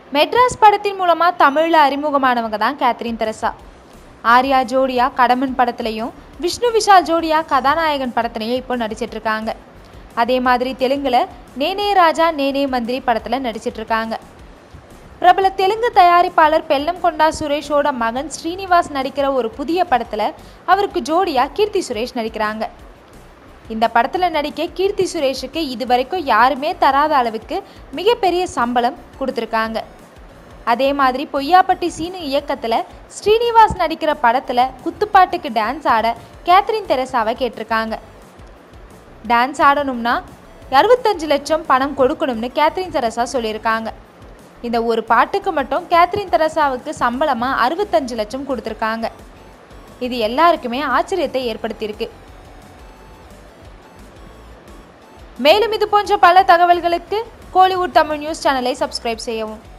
மெட்ராஸ் படத்தின் மூலமா தமிழ்ல அறிமுகமானவங்க தான் கேத்ரின் தெரசா. ஆர்யா ஜோடியா கடமன் படத்துலையும் விஷ்ணு விஷால் ஜோடியா கதாநாயகன் படத்துலையும் இப்போ நடிச்சிட்டு இருக்காங்க. அதே மாதிரி தெலுங்குல நேனே ராஜா நேனே மந்திரி படத்துல நடிச்சிட்டு இருக்காங்க. பிரபல தெலுங்கு தயாரிப்பாளர் பெல்லம் கொண்டா சுரேஷோட மகன் ஸ்ரீனிவாஸ் நடிக்கிற ஒரு புதிய படத்துல அவருக்கு ஜோடியா கீர்த்தி சுரேஷ் நடிக்கிறாங்க. இந்த படத்துல நடிக்க கீர்த்தி சுரேஷுக்கு இதுவரைக்கும் யாருமே தராத அளவுக்கு மிகப்பெரிய சம்பளம் கொடுத்துருக்காங்க. அதே மாதிரி பொய்யாப்பட்டி சீனு இயக்கத்துல ஸ்ரீனிவாஸ் நடிக்கிற படத்துல குத்துப்பாட்டுக்கு டான்ஸ் ஆட கேத்ரின் தெரசாவை கேட்டிருக்காங்க. டான்ஸ் ஆடணும்னா 65 லட்சம் பணம் கொடுக்கணும்னு கேத்ரின் தெரசா சொல்லியிருக்காங்க. இந்த ஒரு பாட்டுக்கு மட்டும் கேத்ரின் தெரசாவுக்கு சம்பளமா 65 லட்சம் கொடுத்துருக்காங்க. இது எல்லாருக்குமே ஆச்சரியத்தை ஏற்படுத்தியிருக்கு. மேலும் இது போன்ற பல தகவல்களுக்கு கோலிவுட் தமிழ் நியூஸ் சேனலை சப்ஸ்கிரைப் செய்யவும்.